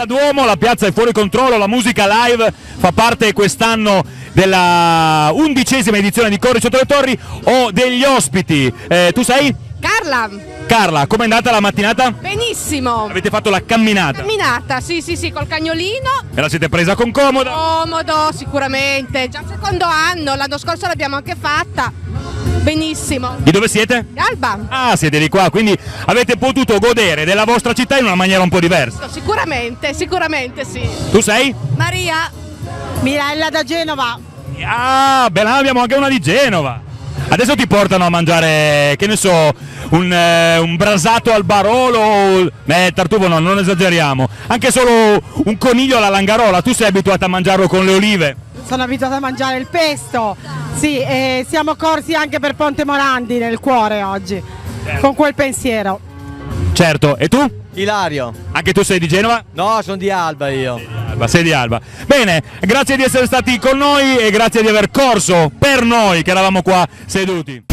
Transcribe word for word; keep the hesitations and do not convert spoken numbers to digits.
Piazza Duomo, la piazza è fuori controllo, la musica live fa parte quest'anno della undicesima edizione di Corri sotto le torri. Ho degli ospiti, eh, tu sei? Carla. Carla, com'è andata la mattinata? Benissimo. Avete fatto la camminata? Camminata, sì sì sì, col cagnolino. E la siete presa con comodo? Comodo, sicuramente. Già il secondo anno, l'anno scorso l'abbiamo anche fatta. Benissimo. Di dove siete? Alba. Ah, siete di qua, quindi avete potuto godere della vostra città in una maniera un po' diversa. Sicuramente, sicuramente sì. Tu sei? Maria. Mirella da Genova. Ah, beh, abbiamo anche una di Genova. Adesso ti portano a mangiare, che ne so, un, eh, un brasato al Barolo, eh, tartufo no, non esageriamo, anche solo un coniglio alla Langarola. Tu sei abituato a mangiarlo con le olive? Sono abituata a mangiare il pesto. Sì, e siamo corsi anche per Ponte Morandi nel cuore oggi, con quel pensiero. Certo, e tu? Ilario. Anche tu sei di Genova? No, sono di Alba io. Alba, sei di Alba. Bene, grazie di essere stati con noi e grazie di aver corso per noi che eravamo qua seduti.